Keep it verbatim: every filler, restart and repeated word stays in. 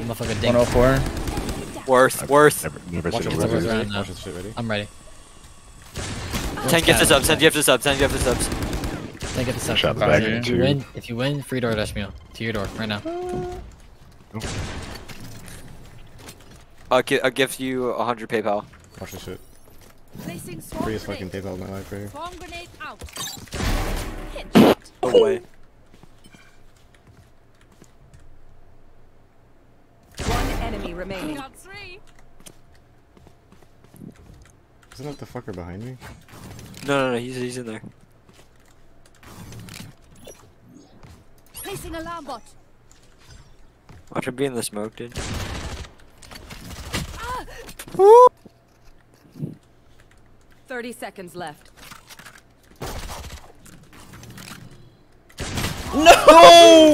motherfucker ding. one oh four. Worth, worth. Never, never Watch said it, it was watch it. ready. now. Watch this shit ready. I'm ready. ten gift the subs, ten gift the subs, ten gift the subs. Then get the sub. Shot the back If in you two. win, if you win, free door dash me to your door right now. I'll, gi I'll give you a hundred PayPal. Watch this shit. Placing swarm Freest fucking grenade. PayPal in my life right here. Swarm grenade out. Hit. No way. One enemy remaining. Got three. Isn't that the fucker behind me? No, no, no, he's, he's in there. Placing alarm bot. Watch him be in the smoke, dude. Thirty seconds left. No!